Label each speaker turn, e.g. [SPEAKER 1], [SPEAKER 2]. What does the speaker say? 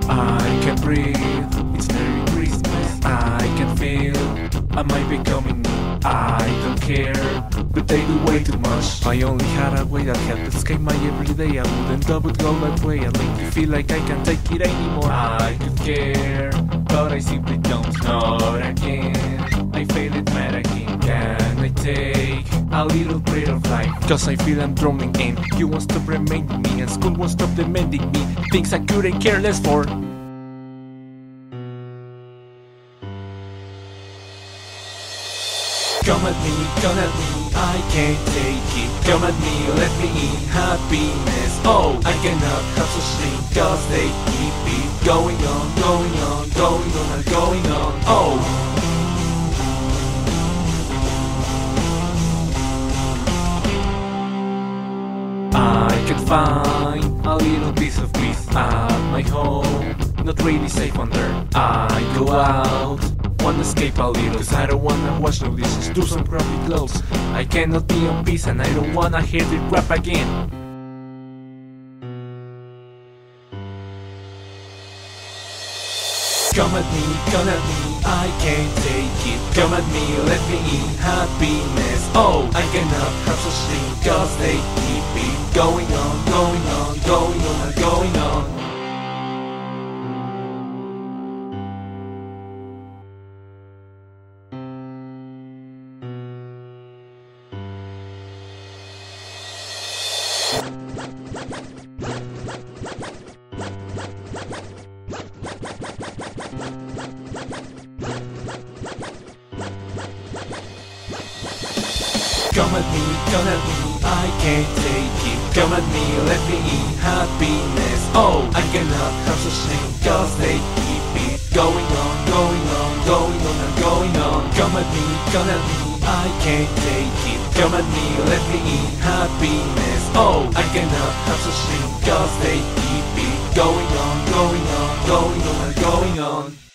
[SPEAKER 1] I can breathe, it's Merry Christmas. I can feel, I might be coming. I don't care, but they do way too much. I only had a way that helped escape my everyday. I wouldn't double go that way. I make me feel like I can't take it anymore. I could care, but I simply don't. Not again, I fail it mad again. Can I take a little breath of life? Cause I feel I'm drowning in. You won't stop reminding me, and school won't stop demanding me things I couldn't care less for. Come at me, I can't take it. Come at me, let me in happiness. Oh, I cannot have such things, cause they keep it going on, going on, going on and going on. Oh, I can find a little piece of peace at my home. Not really safe under. I go out, wanna escape a little, cause I don't wanna wash no dishes, do some crappy clothes. I cannot be on peace and I don't wanna hear the rap again. Come at me, I can't take it. Come at me, let me in happiness. Oh, I cannot have such things, cause they keep it going on, going on, going on and going on. Come at me, I can't take it. Come at me, let me in happiness. Oh, I cannot have such things, cause they keep it going on, going on, going on and going on. Come at me, I can't take it. Come at me, let me in happiness. Oh, I cannot have such things, cause they keep it going on, going on, going on and going on.